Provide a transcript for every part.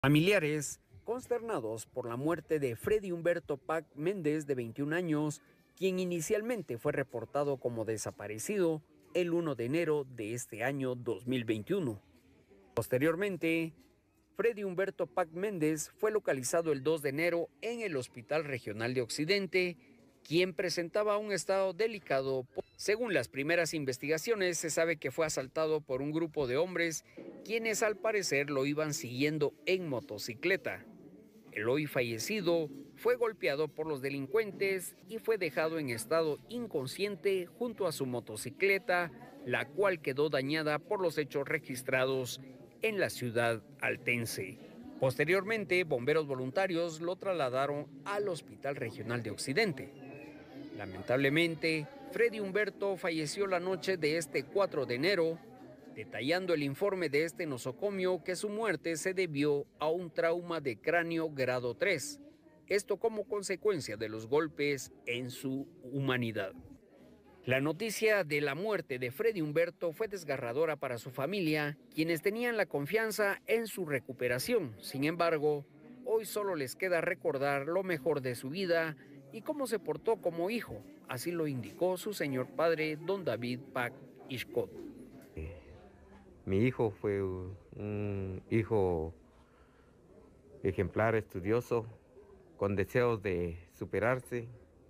Familiares, consternados por la muerte de Freddy Humberto Pac Méndez, de 21 años, quien inicialmente fue reportado como desaparecido el 1 de enero de este año 2021. Posteriormente, Freddy Humberto Pac Méndez fue localizado el 2 de enero en el Hospital Regional de Occidente, quien presentaba un estado delicado. Según las primeras investigaciones, se sabe que fue asaltado por un grupo de hombres quienes al parecer lo iban siguiendo en motocicleta. El hoy fallecido fue golpeado por los delincuentes y fue dejado en estado inconsciente junto a su motocicleta, la cual quedó dañada por los hechos registrados en la ciudad altense. Posteriormente, bomberos voluntarios lo trasladaron al Hospital Regional de Occidente. Lamentablemente, Freddy Humberto falleció la noche de este 4 de enero, detallando el informe de este nosocomio que su muerte se debió a un trauma de cráneo grado 3, esto como consecuencia de los golpes en su humanidad. La noticia de la muerte de Freddy Humberto fue desgarradora para su familia, quienes tenían la confianza en su recuperación. Sin embargo, hoy solo les queda recordar lo mejor de su vida y cómo se portó como hijo. Así lo indicó su señor padre, don David Pac Ishcot. Mi hijo fue un hijo ejemplar, estudioso, con deseos de superarse.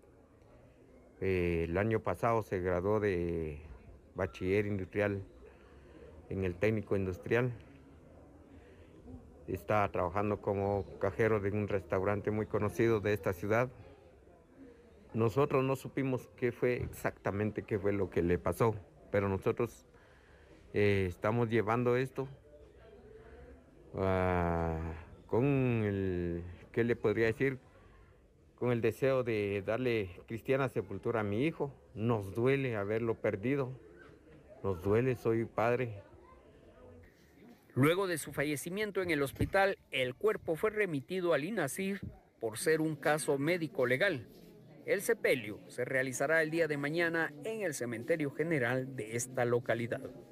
El año pasado se graduó de bachiller industrial en el técnico industrial. Está trabajando como cajero de un restaurante muy conocido de esta ciudad. Nosotros no supimos qué fue exactamente qué fue lo que le pasó, pero nosotros estamos llevando esto con el, ¿qué le podría decir? Con el deseo de darle cristiana sepultura a mi hijo. Nos duele haberlo perdido, nos duele, soy padre. Luego de su fallecimiento en el hospital, el cuerpo fue remitido al INASIF por ser un caso médico legal. El sepelio se realizará el día de mañana en el cementerio general de esta localidad.